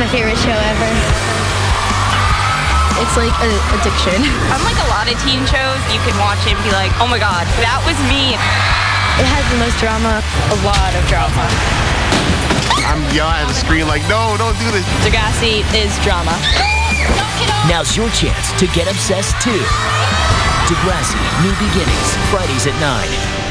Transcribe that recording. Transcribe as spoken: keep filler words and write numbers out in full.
my favorite show ever. It's like an addiction. Unlike a lot of teen shows, you can watch it and be like, oh my god, that was me. It has the most drama. A lot of drama. I'm yelling at the screen like, no, don't do this. Degrassi is drama. Now's your chance to get obsessed too. Degrassi, New Beginnings, Fridays at nine.